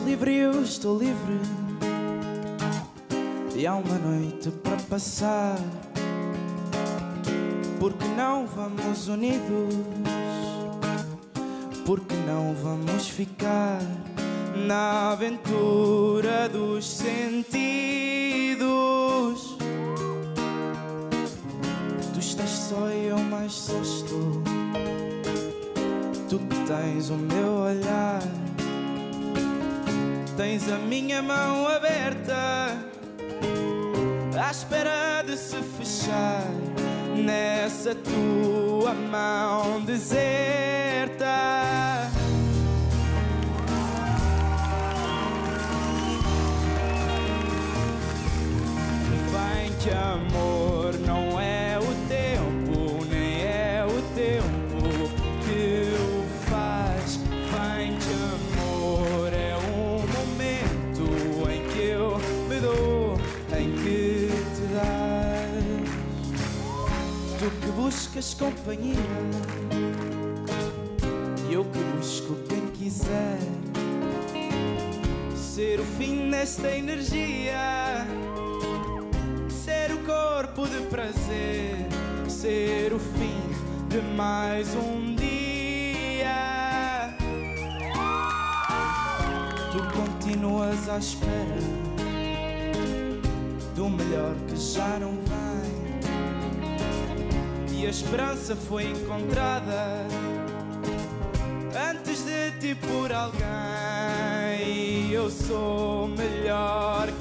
livre, eu estou livre. E há uma noite para passar. Porque não vamos unidos? Porque não vamos ficar na aventura dos sentidos? Tu estás só e eu mais só estou. Tu que tens o meu olhar, tens a minha mão aberta, à espera de se fechar nessa tua mão deserta. Vem que amor não é o tempo, nem é o tempo que o faz. Vem que amor é um momento em que eu me dou, em que te dás. Tu que buscas companhia e eu que busco quem quiser ser o fim desta energia, ser o corpo de prazer, ser o fim de mais um dia. Tu continuas à espera do melhor que já não vem, e a esperança foi encontrada antes de ti por alguém. E eu sou melhor